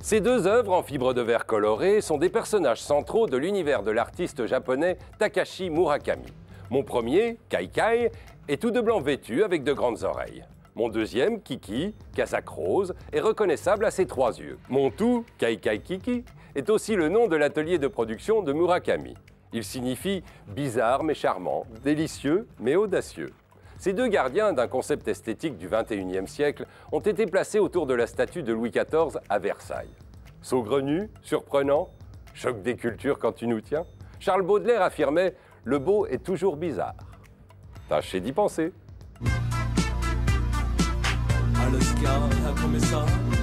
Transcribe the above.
Ces deux œuvres en fibre de verre colorée sont des personnages centraux de l'univers de l'artiste japonais Takashi Murakami. Mon premier, Kai Kai, est tout de blanc vêtu avec de grandes oreilles. Mon deuxième, Kiki, casaque rose, est reconnaissable à ses 3 yeux. Mon tout, Kai Kai Kiki, est aussi le nom de l'atelier de production de Murakami. Il signifie bizarre mais charmant, délicieux mais audacieux. Ces deux gardiens d'un concept esthétique du XXIe siècle ont été placés autour de la statue de Louis XIV à Versailles. Saugrenu, surprenant, choc des cultures quand tu nous tiens. Charles Baudelaire affirmait « Le beau est toujours bizarre ». Tâchez d'y penser. Alles klar, Herr Kommissar.